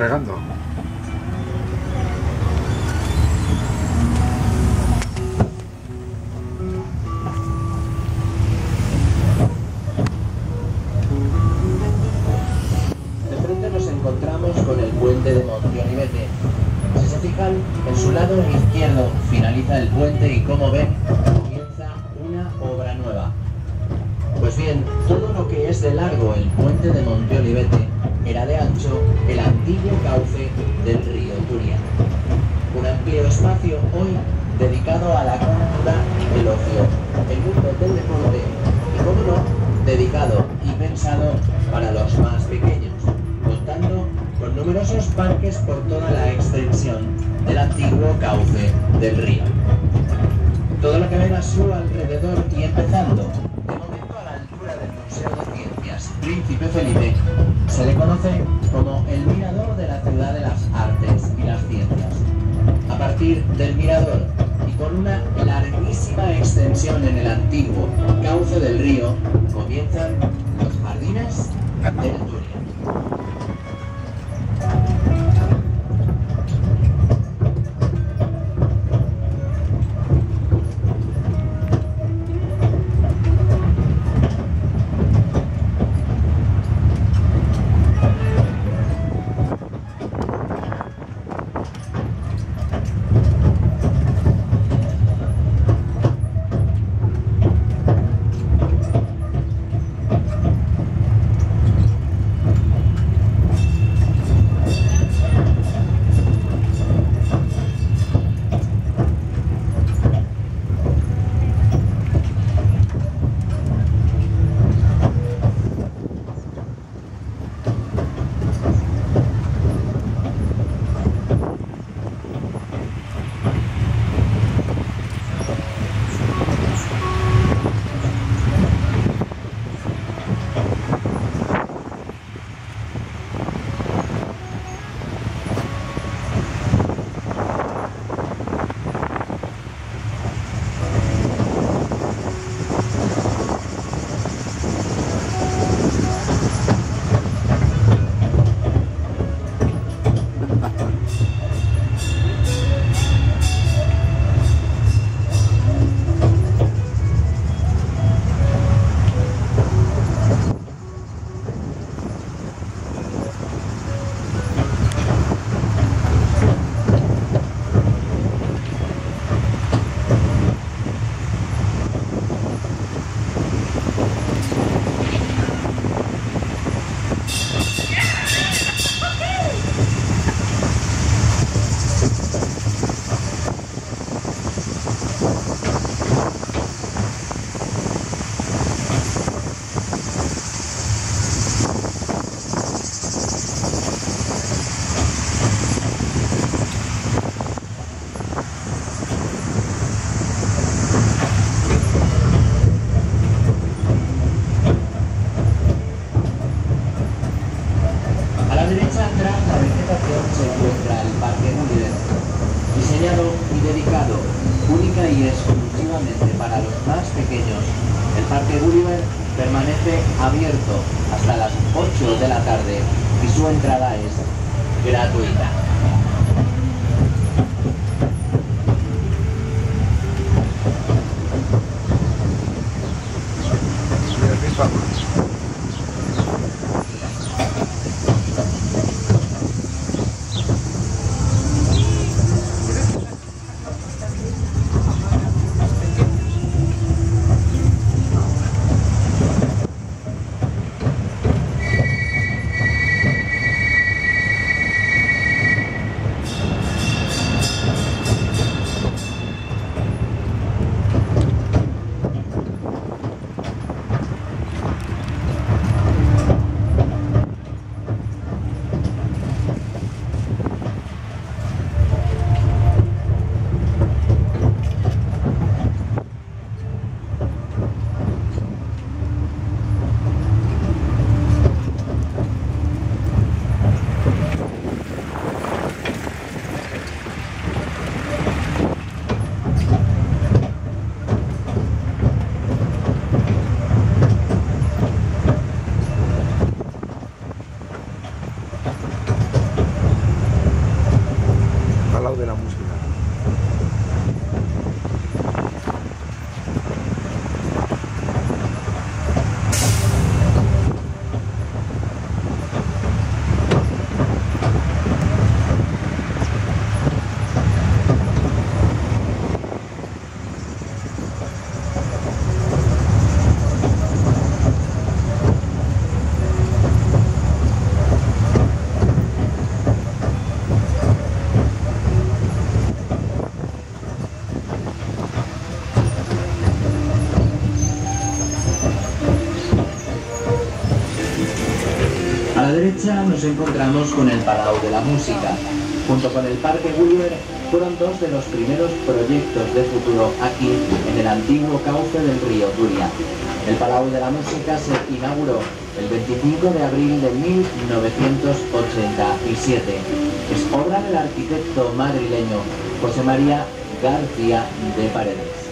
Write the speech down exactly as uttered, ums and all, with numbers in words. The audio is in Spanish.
regando. De frente nos encontramos con el puente de Monte-Olivete. Si se fijan, en su lado izquierdo finaliza el puente y, como ven, comienza una obra nueva. Pues bien, todo lo que es de largo el puente de Monte-Olivete era de ancho el antiguo cauce del río Turia. Un amplio espacio hoy dedicado a la cultura, el ocio, el mundo del deporte y, como no, dedicado y pensado para los más pequeños, contando con numerosos parques por toda la extensión del antiguo cauce del río. Todo lo que ven a su alrededor y empezando, de momento a la altura del Museo de Ciencias Príncipe Felipe, se le conoce como el Mirador de la Ciudad de las Artes y las Ciencias. A partir del mirador y con una larguísima extensión en el antiguo cauce del río, comienzan los jardines del Turia. Y exclusivamente para los más pequeños, el Parque Gulliver permanece abierto hasta las ocho de la tarde y su entrada es gratuita. la derecha nos encontramos con el Palau de la Música. Junto con el Parque Gulliver fueron dos de los primeros proyectos de futuro aquí en el antiguo cauce del río Turia. El Palau de la Música se inauguró el veinticinco de abril de mil novecientos ochenta y siete. Es obra del arquitecto madrileño José María García de Paredes.